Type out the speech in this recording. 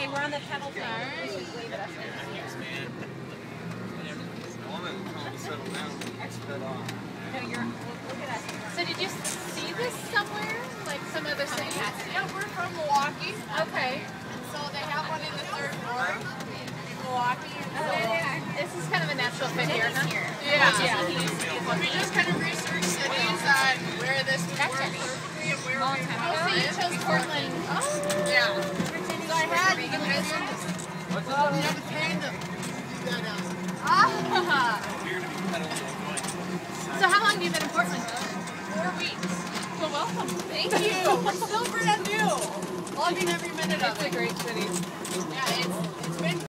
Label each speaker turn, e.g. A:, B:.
A: thing. We're on the pedal thing.
B: Alright.
A: You should wave at us. No, you're. Look at us.
B: So did you see this somewhere? Like some other city?
C: Yeah, we're from Milwaukee.
B: Okay.
C: And so they have one in the third ward in Milwaukee. And so
B: This is kind of a natural fit here, huh?
C: yeah. We just kind of researched cities on where this would work perfectly and where we
B: So you chose Portland.
C: Yeah. So I had to give this well, we have a tandem.
B: So how long have you been in Portland?
C: 4 weeks.
B: Well, welcome.
C: Thank you. We're still brand new. Loving every minute of it.
B: It's a great city.
C: Yeah, it's been